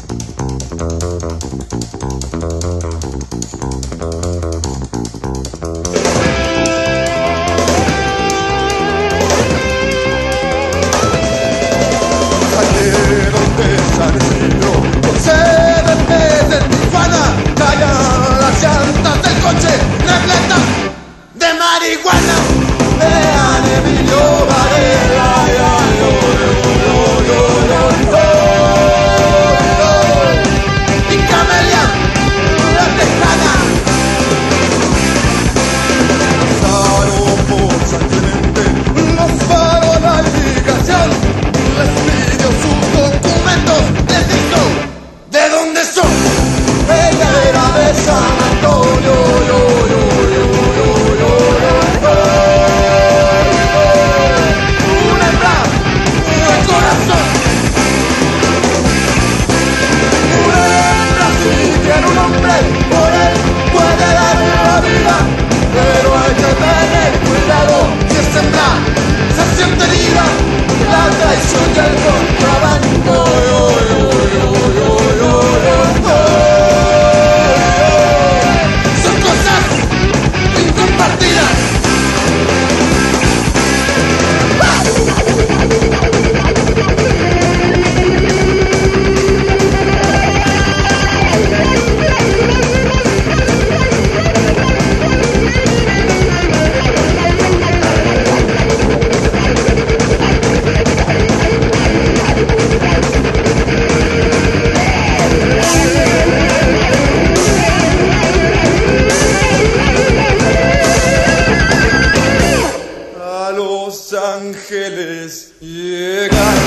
ángeles llegan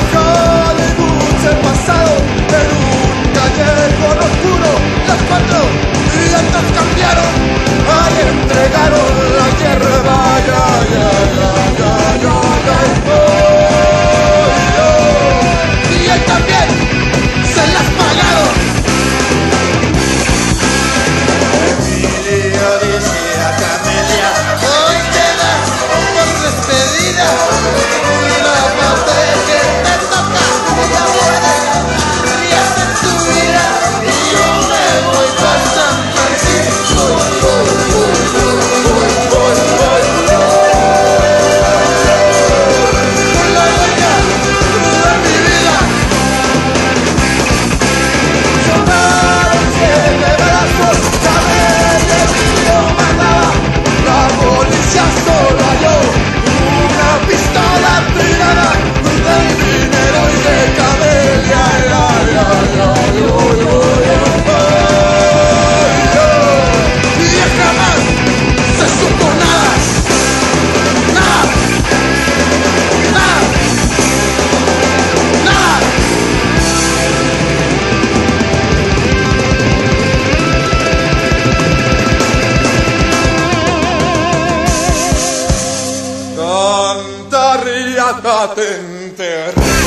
a Hollywood el pasado en un callejón oscuro. Las 4 llantas cambiaron, ahí entregaron la hierba, y él también se las pagaron. Emilio dice a Camelia, hoy te das por despedida la parte que te toca, ya muere días en tu vida y yo me voy para San Francisco. Con la dueña de mi vida sonaron 7 brazos, Camelia Emilio mandaba, la policía solo halló una pistola tirada del dinero y de Camelia. Y jamás se supo nada, nada, nada, nada. Canta, ríate, enterra.